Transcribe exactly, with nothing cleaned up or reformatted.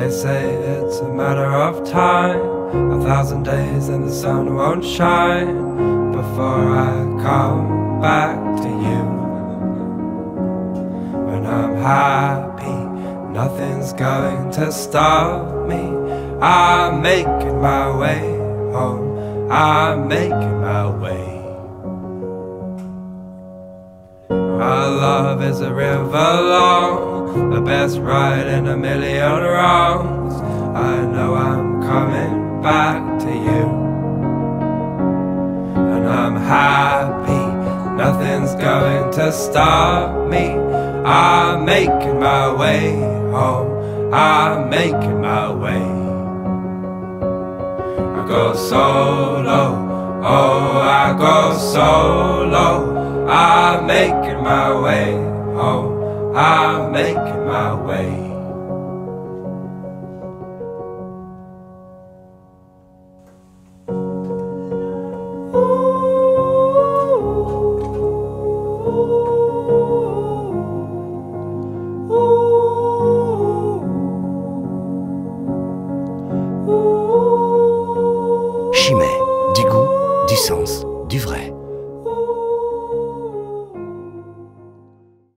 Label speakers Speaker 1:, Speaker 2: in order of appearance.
Speaker 1: They say it's a matter of time, a thousand days and the sun won't shine before I come back to you. When I'm happy, nothing's going to stop me. I'm making my way home, I'm making my way. Our love is a river long, the best ride in a million wrongs. I know I'm coming back to you. And I'm happy, nothing's going to stop me. I'm making my way home, I'm making my way. I go solo, oh I go solo. I'm making my way home, I'm making my way.
Speaker 2: Chimay, du goût, du sens, du vrai.